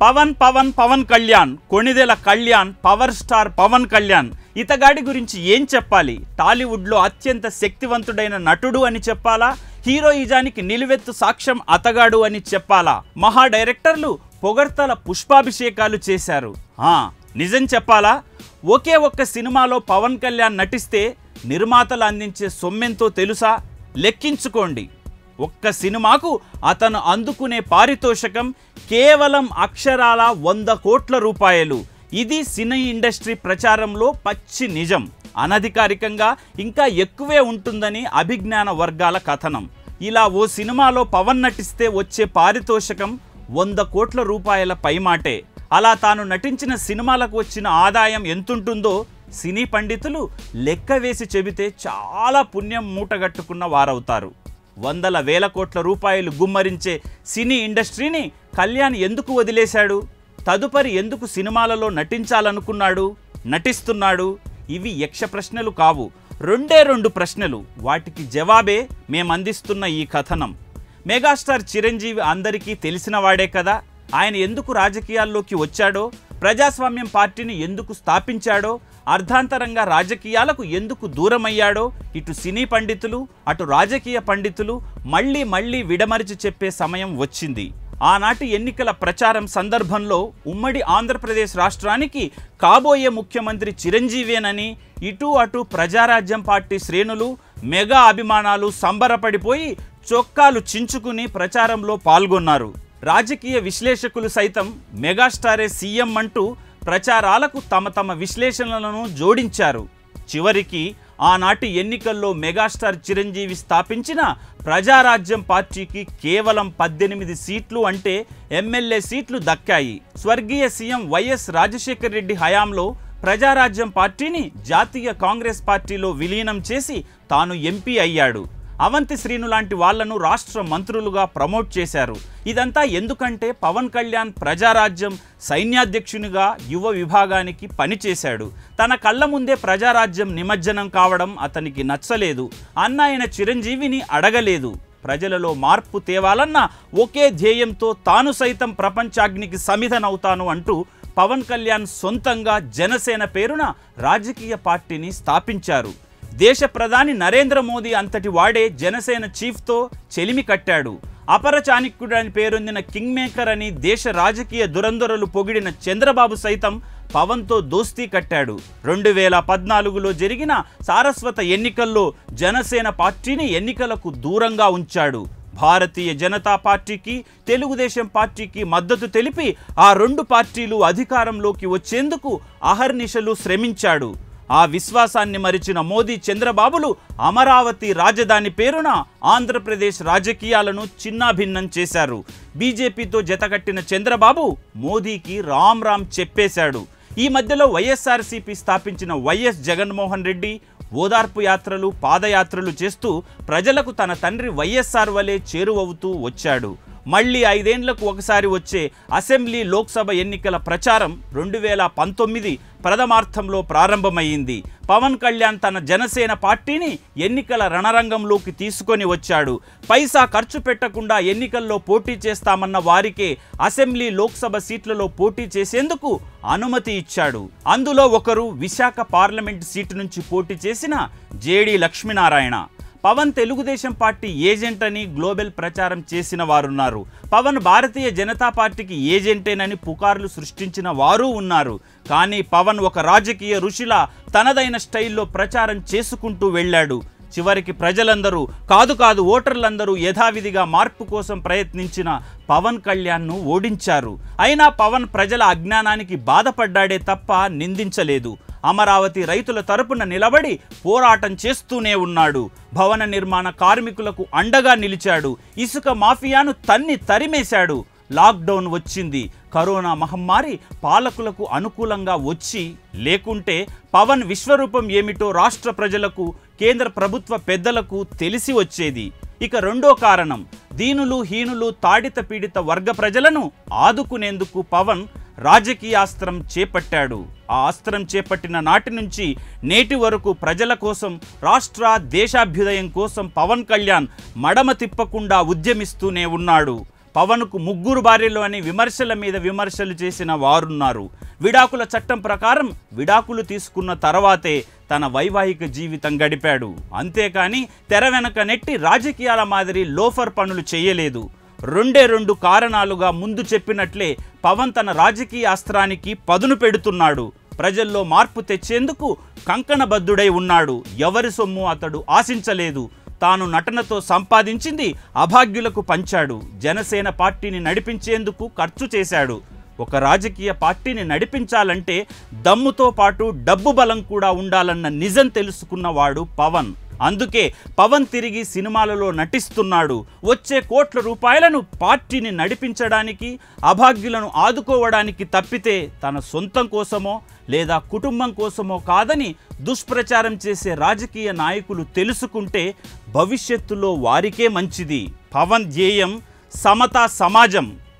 Pawan Pawan Pawan Kalyan Konidela Kalyan power star Pawan Kalyan ఇతగాడి గురించి ఏం చెప్పాలి? టాలీవుడ్లో అత్యంత శక్తివంతుడైన నటుడు అని చెప్పాలా? హీరోయిజానికి నిలువెత్తు సాక్ష్యం అతగాడు అని చెప్పాలా? మహా డైరెక్టర్లు పొగడ్తల పుష్పాభిషేకాలు చేశారు. నిజం చెప్పాలా? ఒకే ఒక్క సినిమాలో పవన్ కళ్యాణ్ నటిస్తే నిర్మాతలు అందించే సొమ్మెంతో తెలుసా? లెక్కించుకోండి. ఒక్క సినిమాకు అతను అందుకునే పారితోషికం కేవలం అక్షరాల 100 కోట్ల రూపాయలు. ఇది సినీ ఇండస్ట్రీ ప్రచారంలో పచ్చి నిజం. అనధికారికంగా ఇంకా ఎక్కువే ఉంటుందని అభిజ్ఞాన వర్గాల కథనం. ఇలా ఓ సినిమాలో పవన్ నటిస్తే వచ్చే పారితోషికం 100 కోట్ల రూపాయల పైమాటే. అలా తాను నటించిన సినిమాలకు వచ్చిన ఆదాయం ఎంతుంటుందో సినీ పండితులు లెక్క వేసి చెబితే చాలా పుణ్యం మూటగట్టుకున్న వారవుతారు. వందల వేల కోట్ల రూపాయలు గుమ్మరించే సినీ ఇండస్ట్రీని కళ్యాణ్ ఎందుకు వదిలేశాడు? తదుపరి ఎందుకు సినిమాలలో నటించాలనుకున్నాడు, నటిస్తున్నాడు? ఇవి యక్ష ప్రశ్నలు కావు, రెండే 2 ప్రశ్నలు. వాటికి జవాబే మేమందిస్తున్న ఈ కథనం. మెగాస్టార్ చిరంజీవి అందరికీ తెలిసిన వాడే కదా. ఆయన ఎందుకు రాజకీయాల్లోకి వచ్చాడో, ప్రజాస్వామ్యం పార్టీని ఎందుకు స్థాపించాడో, అర్ధాంతరంగా రాజకీయాలకు ఎందుకు దూరమయ్యాడో ఇటు సినీ పండితులు అటు రాజకీయ పండితులు మళ్ళీ విడమరిచి చెప్పే సమయం వచ్చింది. ఆనాటి ఎన్నికల ప్రచారం సందర్భంలో ఉమ్మడి ఆంధ్రప్రదేశ్ రాష్ట్రానికి కాబోయే ముఖ్యమంత్రి చిరంజీవేనని ఇటు అటు ప్రజారాజ్యం పార్టీ శ్రేణులు మెగా అభిమానాలు సంబరపడిపోయి చొక్కాలు చించుకుని ప్రచారంలో పాల్గొన్నారు. రాజకీయ విశ్లేషకులు సైతం మెగాస్టారే సీఎం అంటూ ప్రచారాలకు తమ విశ్లేషణలను జోడించారు. చివరికి ఆనాటి ఎన్నికల్లో మెగాస్టార్ చిరంజీవి స్థాపించిన ప్రజారాజ్యం పార్టీకి కేవలం 18 సీట్లు అంటే ఎమ్మెల్యే సీట్లు దక్కాయి. స్వర్గీయ సీఎం వైఎస్ రాజశేఖర్ రెడ్డి హయాంలో ప్రజారాజ్యం పార్టీని జాతీయ కాంగ్రెస్ పార్టీలో విలీనం చేసి తాను ఎంపీ అయ్యాడు. అవంతి శ్రీను లాంటి వాళ్లను రాష్ట్ర మంత్రులుగా ప్రమోట్ చేశారు. ఇదంతా ఎందుకంటే పవన్ కళ్యాణ్ ప్రజారాజ్యం సైన్యాధ్యక్షునిగా యువ విభాగానికి పనిచేశాడు. తన కళ్ళ ముందే ప్రజారాజ్యం నిమజ్జనం కావడం అతనికి నచ్చలేదు. ఆయన చిరంజీవిని అడగలేదు. ప్రజలలో మార్పు తేవాలన్న ఒకే ధ్యేయంతో తాను సైతం ప్రపంచాగ్నికి సమిధనవుతాను అంటూ పవన్ కళ్యాణ్ సొంతంగా జనసేన పేరున రాజకీయ పార్టీని స్థాపించారు. దేశ ప్రధాని నరేంద్ర మోదీ అంతటి వాడే జనసేన చీఫ్తో చెలిమి కట్టాడు. అపర చాణక్యుడని పేరొందిన కింగ్ మేకర్ అని దేశ రాజకీయ దురంధరులు పొగిడిన చంద్రబాబు సైతం పవన్తో దోస్తీ కట్టాడు. 2014లో జరిగిన సారస్వత ఎన్నికల్లో జనసేన పార్టీని ఎన్నికలకు దూరంగా ఉంచాడు. భారతీయ జనతా పార్టీకి తెలుగుదేశం పార్టీకి మద్దతు తెలిపి ఆ 2 పార్టీలు అధికారంలోకి వచ్చేందుకు అహర్నిశలు శ్రమించాడు. ఆ విశ్వాసాన్ని మరిచిన మోదీ చంద్రబాబులు అమరావతి రాజధాని పేరున ఆంధ్రప్రదేశ్ రాజకీయాలను చిన్నాభిన్నం చేశారు. బీజేపీతో జతకట్టిన చంద్రబాబు మోదీకి రామ్ చెప్పేశాడు. ఈ మధ్యలో వైఎస్ఆర్సీపీ స్థాపించిన వైఎస్ జగన్మోహన్ రెడ్డి ఓదార్పు యాత్రలు పాదయాత్రలు చేస్తూ ప్రజలకు తన తండ్రి వైఎస్ఆర్ వలె చేరువవుతూ వచ్చాడు. మళ్ళీ 5 ఏళ్లకు ఒకసారి వచ్చే అసెంబ్లీ లోక్సభ ఎన్నికల ప్రచారం 2019 ప్రథమార్థంలో ప్రారంభమైంది. పవన్ కళ్యాణ్ తన జనసేన పార్టీని ఎన్నికల రణరంగంలోకి తీసుకొని వచ్చాడు. పైసా ఖర్చు పెట్టకుండా ఎన్నికల్లో పోటీ చేస్తామన్న వారికే అసెంబ్లీ లోక్సభ సీట్లలో పోటీ చేసేందుకు అనుమతి ఇచ్చాడు. అందులో ఒకరు విశాఖ పార్లమెంట్ సీటు నుంచి పోటీ చేసిన JD Lakshminarayana. Pawan Telugu Desam party agent అని గ్లోబల్ ప్రచారం చేసిన వారున్నారు. పవన్ భారతీయ జనతా పార్టీకి ఏజెంటేనని పుకార్లు సృష్టించిన వారు ఉన్నారు. కానీ పవన్ ఒక రాజకీయ ఋషిలా తనదైన స్టైల్లో ప్రచారం చేసుకుంటూ వెళ్ళాడు. చివరికి ప్రజలందరూ కాదు ఓటర్లందరూ యథావిధిగా మార్పు కోసం ప్రయత్నించిన పవన్ కళ్యాణ్ను ఓడించారు. అయినా పవన్ ప్రజల అజ్ఞానానికి బాధపడ్డాడే తప్ప నిందించలేదు. అమరావతి రైతుల తరపున నిలబడి పోరాటం చేస్తూనే ఉన్నాడు. భవన నిర్మాణ కార్మికులకు అండగా నిలిచాడు. ఇసుక మాఫియాను తరిమేశాడు. లాక్డౌన్ వచ్చింది. కరోనా మహమ్మారి పాలకులకు అనుకూలంగా వచ్చి లేకుంటే పవన్ విశ్వరూపం ఏమిటో రాష్ట్ర ప్రజలకు కేంద్ర ప్రభుత్వ పెద్దలకు తెలిసి వచ్చేది. ఇక రెండో కారణం, దీనులు హీనులు తాడిత పీడిత వర్గ ప్రజలను ఆదుకునేందుకు పవన్ రాజకీయాస్త్రం చేపట్టాడు. ఆ అస్త్రం చేపట్టిన నాటి నుంచి నేటి వరకు ప్రజల కోసం రాష్ట్ర దేశాభ్యుదయం కోసం పవన్ కళ్యాణ్ మడమ తిప్పకుండా ఉద్యమిస్తూనే ఉన్నాడు. పవన్కు ముగ్గురు భార్యలు అని విమర్శల మీద విమర్శలు చేసిన వారున్నారు. విడాకుల చట్టం ప్రకారం విడాకులు తీసుకున్న తర్వాతే తన వైవాహిక జీవితం గడిపాడు. అంతేకాని తెర వెనక నెట్టి రాజకీయాల మాదిరి లోఫర్ పనులు చేయలేదు. రెండు కారణాలుగా ముందు చెప్పినట్లే పవన్ తన రాజకీయ అస్త్రానికి పదును పెడుతున్నాడు. ప్రజల్లో మార్పు తెచ్చేందుకు కంకణబద్ధుడై ఉన్నాడు. ఎవరి సొమ్ము అతడు ఆశించలేదు. తాను నటనతో సంపాదించింది అభాగ్యులకు పంచాడు. జనసేన పార్టీని నడిపించేందుకు ఖర్చు చేశాడు. ఒక రాజకీయ పార్టీని నడిపించాలంటే దమ్ముతో పాటు డబ్బు బలం కూడా ఉండాలన్న నిజం తెలుసుకున్నవాడు పవన్. అందుకే పవన్ తిరిగి సినిమాలలో నటిస్తున్నాడు. వచ్చే కోట్ల రూపాయలను పార్టీని నడిపించడానికి, అభాగ్యులను ఆదుకోవడానికి తప్పితే తన సొంతం కోసమో లేదా కుటుంబం కోసమో కాదని దుష్ప్రచారం చేసే రాజకీయ నాయకులు తెలుసుకుంటే భవిష్యత్తులో వారికే మంచిది. పవన్ ధ్యేయం సమతా సమాజం.